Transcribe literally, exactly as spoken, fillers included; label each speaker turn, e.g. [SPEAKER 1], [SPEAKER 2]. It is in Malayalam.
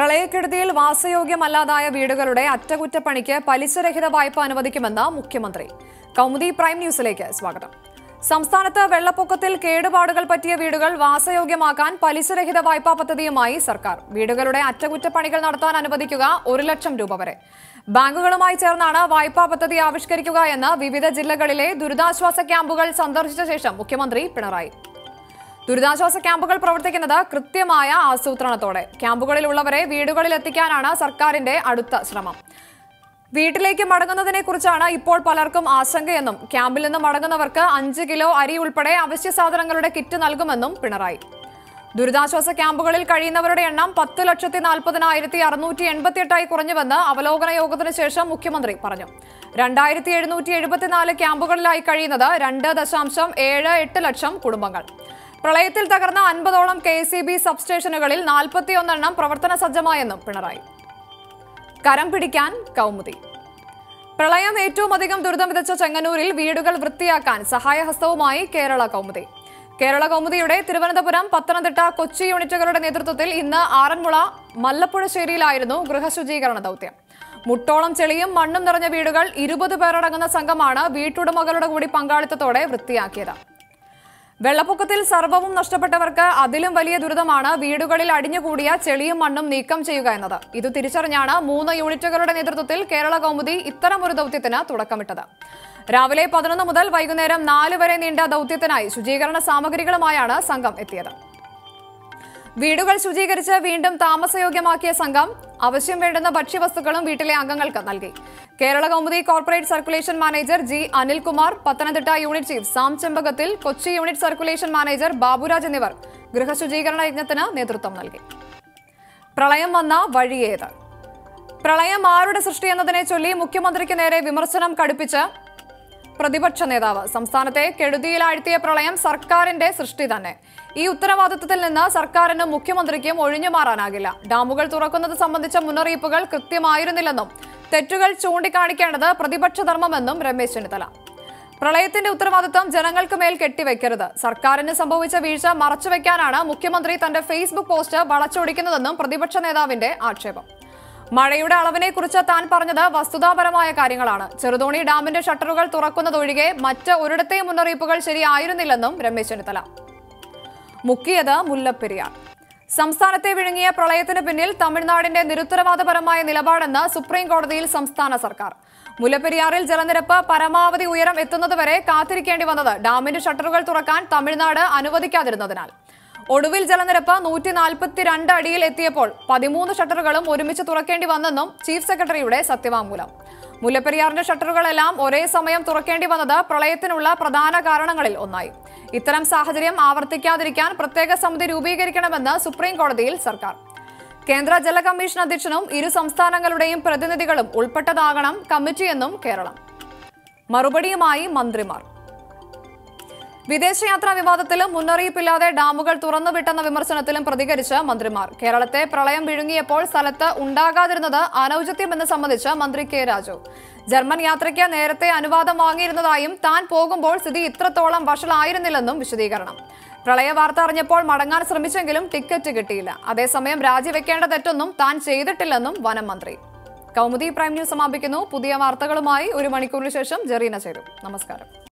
[SPEAKER 1] പ്രളയക്കെടുതിയിൽ വാസയോഗ്യമല്ലാതായ വീടുകളുടെ അറ്റകുറ്റപ്പണിക്ക് പലിശരഹിത വായ്പ അനുവദിക്കുമെന്ന് മുഖ്യമന്ത്രി. കൗമുദി പ്രൈം ന്യൂസിലേക്ക് സ്വാഗതം. സംസ്ഥാനത്ത് വെള്ളപ്പൊക്കത്തിൽ കേടുപാടുകൾ പറ്റിയ വീടുകൾ വാസയോഗ്യമാക്കാൻ പലിശരഹിത വായ്പാ പദ്ധതിയുമായി സർക്കാർ. വീടുകളുടെ അറ്റകുറ്റപ്പണികൾ നടത്താൻ അനുവദിക്കുക ഒരു ലക്ഷം രൂപ വരെ. ബാങ്കുകളുമായി ചേർന്നാണ് വായ്പാ പദ്ധതി ആവിഷ്കരിക്കുക എന്ന് വിവിധ ജില്ലകളിലെ ദുരിതാശ്വാസ ക്യാമ്പുകൾ സന്ദർശിച്ച ശേഷം മുഖ്യമന്ത്രി പിണറായി. ദുരിതാശ്വാസ ക്യാമ്പുകൾ പ്രവർത്തിക്കുന്നത് കൃത്യമായ ആസൂത്രണത്തോടെ. ക്യാമ്പുകളിലുള്ളവരെ വീടുകളിൽ എത്തിക്കാനാണ് സർക്കാരിന്റെ അടുത്ത ശ്രമം. വീട്ടിലേക്ക് മടങ്ങുന്നതിനെ കുറിച്ചാണ് ഇപ്പോൾ പലർക്കും ആശങ്കയെന്നും ക്യാമ്പിൽ നിന്ന് മടങ്ങുന്നവർക്ക് അഞ്ച് കിലോ അരി ഉൾപ്പെടെ അവശ്യ സാധനങ്ങളുടെ കിറ്റ് നൽകുമെന്നും പിണറായി. ദുരിതാശ്വാസ ക്യാമ്പുകളിൽ കഴിയുന്നവരുടെ എണ്ണം പത്ത് ലക്ഷത്തി നാൽപ്പതിനായിരത്തി അറുന്നൂറ്റി എൺപത്തിയെട്ടായി കുറഞ്ഞുവെന്ന് അവലോകന യോഗത്തിന് ശേഷം മുഖ്യമന്ത്രി പറഞ്ഞു. രണ്ടായിരത്തി എഴുന്നൂറ്റി എഴുപത്തിനാല് ക്യാമ്പുകളിലായി കഴിയുന്നത് രണ്ട് ദശാംശം ഏഴ് എട്ട് ലക്ഷം കുടുംബങ്ങൾ. പ്രളയത്തിൽ തകർന്ന അൻപതോളം കെ എസ് ഇ ബി സബ്സ്റ്റേഷനുകളിൽ നാൽപ്പത്തിയൊന്നെണ്ണം പ്രവർത്തന സജ്ജമായെന്നും പിണറായി. കരം പിടിക്കാൻ കൗമുദി. പ്രളയം ഏറ്റവും അധികം ദുരിതം വിതച്ച ചെങ്ങന്നൂരിൽ വീടുകൾ വൃത്തിയാക്കാൻ സഹായഹസ്തവുമായി കേരള കൗമുദി. കേരള കൗമുദിയുടെ തിരുവനന്തപുരം, പത്തനംതിട്ട, കൊച്ചി യൂണിറ്റുകളുടെ നേതൃത്വത്തിൽ ഇന്ന് ആറന്മുള മല്ലപ്പുഴശ്ശേരിയിലായിരുന്നു ഗൃഹശുചീകരണ ദൗത്യം. മുട്ടോളം ചെളിയും മണ്ണും നിറഞ്ഞ വീടുകൾ ഇരുപത് പേരടങ്ങുന്ന സംഘമാണ് വീട്ടുടമകളുടെ കൂടി പങ്കാളിത്തത്തോടെ വൃത്തിയാക്കിയത്. വെള്ളപ്പൊക്കത്തിൽ സർവ്വവും നഷ്ടപ്പെട്ടവർക്ക് അതിലും വലിയ ദുരിതമാണ് വീടുകളിൽ അടിഞ്ഞുകൂടിയ ചെളിയും മണ്ണും നീക്കം ചെയ്യുക എന്നത്. ഇത് തിരിച്ചറിഞ്ഞാണ് മൂന്ന് യൂണിറ്റുകളുടെ നേതൃത്വത്തിൽ കേരള കൗമുദി ഇത്തരമൊരു ദൗത്യത്തിന് തുടക്കമിട്ടത്. രാവിലെ പതിനൊന്ന് മുതൽ വൈകുന്നേരം നാല് വരെ നീണ്ട ദൗത്യത്തിനായി ശുചീകരണ സാമഗ്രികളുമായാണ് സംഘം എത്തിയത്. വീടുകൾ ശുചീകരിച്ച് വീണ്ടും താമസയോഗ്യമാക്കിയ സംഘം ആവശ്യം വേണ്ടുന്ന ഭക്ഷ്യവസ്തുക്കളും വീട്ടിലെ അംഗങ്ങൾക്ക് നൽകി. Kerala Kaumudi corporate circulation manager G Anilkumar, Pathanamthitta unit chief Sam Chempakathil, Kochi unit circulation manager Baburaj എന്നിവർ ഗൃഹശുചീകരണ യജ്ഞത്തിന് നേതൃത്വം നൽകി. പ്രളയം വന്ന വഴിയേത്. പ്രളയം ആരുടെ സൃഷ്ടി എന്നതിനെ ചൊല്ലി മുഖ്യമന്ത്രിക്ക് നേരെ വിമർശനം കടുപ്പിച്ച് പ്രതിപക്ഷ നേതാവ്. സംസ്ഥാനത്തെ കെടുതിയിലാഴ്ത്തിയ പ്രളയം സർക്കാരിന്റെ സൃഷ്ടി തന്നെ. ഈ ഉത്തരവാദിത്തത്തിൽ നിന്ന് സർക്കാരിനും മുഖ്യമന്ത്രിക്കും ഒഴിഞ്ഞുമാറാനാകില്ല. ഡാമുകൾ തുറക്കുന്നത് സംബന്ധിച്ച മുന്നറിയിപ്പുകൾ കൃത്യമായിരുന്നില്ലെന്നും തെറ്റുകൾ ചൂണ്ടിക്കാണിക്കേണ്ടത് പ്രതിപക്ഷ ധർമ്മമെന്നും രമേശ് ചെന്നിത്തല. പ്രളയത്തിന്റെ ഉത്തരവാദിത്തം ജനങ്ങൾക്ക് മേൽ കെട്ടിവെക്കരുത്. സർക്കാരിന് സംഭവിച്ച വീഴ്ച മറച്ചുവെക്കാനാണ് മുഖ്യമന്ത്രി തന്റെ ഫേസ്ബുക്ക് പോസ്റ്റ് വളച്ചൊടിക്കുന്നതെന്നും പ്രതിപക്ഷ നേതാവിന്റെ ആക്ഷേപം. മഴയുടെ അളവിനെ കുറിച്ച് താൻ പറഞ്ഞത് വസ്തുതാപരമായ കാര്യങ്ങളാണ്. ചെറുതോണി ഡാമിന്റെ ഷട്ടറുകൾ തുറക്കുന്നതൊഴികെ മറ്റ് ഒരിടത്തെയും മുന്നറിയിപ്പുകൾ ശരിയായിരുന്നില്ലെന്നും രമേശ് ചെന്നിത്തല. മുക്കിയത് മുല്ലപ്പെരിയാർ. സംസ്ഥാനത്തെ വിഴുങ്ങിയ പ്രളയത്തിന് പിന്നിൽ തമിഴ്നാടിന്റെ നിരുത്തരവാദപരമായ നിലപാടെന്ന് സുപ്രീം കോടതിയിൽ സംസ്ഥാന സർക്കാർ. മുല്ലപ്പെരിയാറിൽ ജലനിരപ്പ് പരമാവധി ഉയരം എത്തുന്നതുവരെ കാത്തിരിക്കേണ്ടി വന്നത് ഡാമിന്റെ ഷട്ടറുകൾ തുറക്കാൻ തമിഴ്നാട് അനുവദിക്കാതിരുന്നതിനാൽ. ഒടുവിൽ ജലനിരപ്പ് നൂറ്റി നാൽപ്പത്തിരണ്ട് അടിയിൽ എത്തിയപ്പോൾ പതിമൂന്ന് ഷട്ടറുകളും ഒരുമിച്ച് തുറക്കേണ്ടി വന്നെന്നും ചീഫ് സെക്രട്ടറിയുടെ സത്യവാങ്മൂലം. മുല്ലപ്പെരിയാറിന്റെ ഷട്ടറുകളെല്ലാം ഒരേ സമയം തുറക്കേണ്ടി വന്നത് പ്രളയത്തിനുള്ള പ്രധാന കാരണങ്ങളിൽ ഒന്നായി. ഇത്തരം സാഹചര്യം ആവർത്തിക്കാതിരിക്കാൻ പ്രത്യേക സമിതി രൂപീകരിക്കണമെന്ന് സുപ്രീം കോടതിയിൽ സർക്കാർ. കേന്ദ്ര ജല കമ്മീഷൻ അധ്യക്ഷനും ഇരു സംസ്ഥാനങ്ങളുടെയും പ്രതിനിധികളും ഉൾപ്പെട്ടതാകണം കമ്മിറ്റിയെന്നും കേരളം. മറുപടിയുമായി മന്ത്രിമാർ. വിദേശയാത്രാ വിവാദത്തിലും മുന്നറിയിപ്പില്ലാതെ ഡാമുകൾ തുറന്നുവിട്ടെന്ന വിമർശനത്തിലും പ്രതികരിച്ച് മന്ത്രിമാർ. കേരളത്തെ പ്രളയം വിഴുങ്ങിയപ്പോൾ സ്ഥലത്ത് ഉണ്ടാകാതിരുന്നത് അനൌചിത്യമെന്ന് സംബന്ധിച്ച് മന്ത്രി കെ രാജു. ജർമ്മൻ യാത്രയ്ക്ക് നേരത്തെ അനുവാദം വാങ്ങിയിരുന്നതായും താൻ പോകുമ്പോൾ സ്ഥിതി ഇത്രത്തോളം വഷളായിരുന്നില്ലെന്നും വിശദീകരണം. പ്രളയ വാർത്ത അറിഞ്ഞപ്പോൾ മടങ്ങാൻ ശ്രമിച്ചെങ്കിലും ടിക്കറ്റ് കിട്ടിയില്ല. അതേസമയം രാജിവെക്കേണ്ട തെറ്റൊന്നും താൻ ചെയ്തിട്ടില്ലെന്നും വനം മന്ത്രി. കൗമുദി പ്രൈം ന്യൂസ് സമാപിക്കുന്നു. പുതിയ വാർത്തകളുമായി ഒരു മണിക്കൂറിന് ശേഷം ജെറീന ചേരും. നമസ്കാരം.